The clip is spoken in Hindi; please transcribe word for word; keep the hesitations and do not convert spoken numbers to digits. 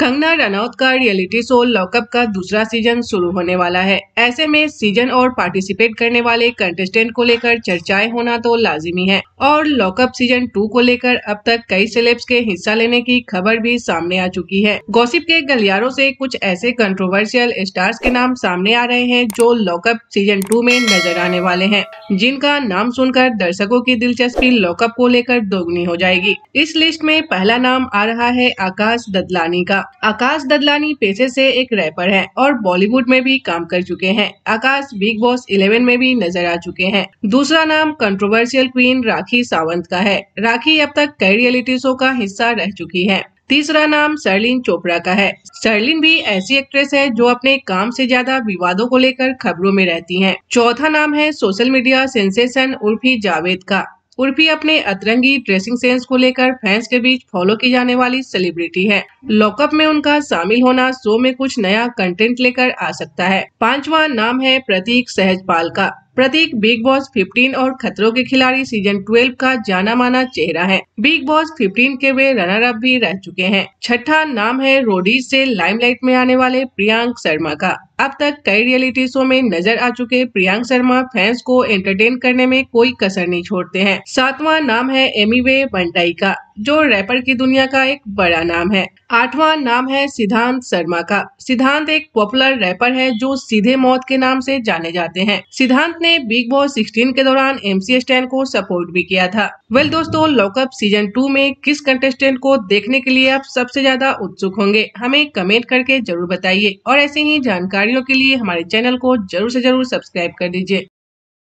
कंगना रनौत का रियलिटी शो लॉकअप का दूसरा सीजन शुरू होने वाला है। ऐसे में सीजन और पार्टिसिपेट करने वाले कंटेस्टेंट को लेकर चर्चाएं होना तो लाजिमी है और लॉकअप सीजन टू को लेकर अब तक कई सेलेब्स के हिस्सा लेने की खबर भी सामने आ चुकी है। गॉसिप के गलियारों से कुछ ऐसे कंट्रोवर्शियल स्टार्स के नाम सामने आ रहे हैं जो लॉकअप सीजन टू में नजर आने वाले हैं, जिनका नाम सुनकर दर्शकों की दिलचस्पी लॉकअप को लेकर दोगुनी हो जाएगी। इस लिस्ट में पहला नाम आ रहा है आकाश ददलानी का। आकाश ददलानी पेशे से एक रैपर हैं और बॉलीवुड में भी काम कर चुके हैं। आकाश बिग बॉस इलेवन में भी नजर आ चुके हैं। दूसरा नाम कंट्रोवर्शियल क्वीन राखी सावंत का है। राखी अब तक कई रियलिटी शो का हिस्सा रह चुकी है। तीसरा नाम शर्लिन चोपड़ा का है। शर्लिन भी ऐसी एक्ट्रेस है जो अपने काम से ज्यादा विवादों को लेकर खबरों में रहती हैं। चौथा नाम है social media sensation Urfi Javed का। उर्फी अपने अतरंगी ड्रेसिंग सेंस को लेकर फैंस के बीच फॉलो की जाने वाली सेलिब्रिटी है। लॉकअप में उनका शामिल होना शो में कुछ नया कंटेंट लेकर आ सकता है। पांचवा नाम है प्रतीक सहजपाल का। प्रतीक बिग बॉस फिफ्टीन और खतरों के खिलाड़ी सीजन ट्वेल्व का जाना माना चेहरा है। बिग बॉस फिफ्टीन के वे रनर अप भी रह चुके हैं। छठा नाम है रोडीज से लाइमलाइट में आने वाले प्रियांक शर्मा का। अब तक कई रियलिटी शो में नजर आ चुके प्रियांक शर्मा फैंस को एंटरटेन करने में कोई कसर नहीं छोड़ते हैं। सातवां नाम है एमीवे बंटाई का, जो रैपर की दुनिया का एक बड़ा नाम है। आठवां नाम है सिद्धांत शर्मा का। सिद्धांत एक पॉपुलर रैपर है जो सीधे मौत के नाम से जाने जाते हैं। सिद्धांत ने बिग बॉस सिक्सटीन के दौरान एमसी स्टैन को सपोर्ट भी किया था। वेल दोस्तों, लॉकअप सीजन टू में किस कंटेस्टेंट को देखने के लिए आप सबसे ज्यादा उत्सुक होंगे, हमें कमेंट करके जरूर बताइए और ऐसे ही जानकारियों के लिए हमारे चैनल को जरूर से जरूर सब्सक्राइब कर दीजिए।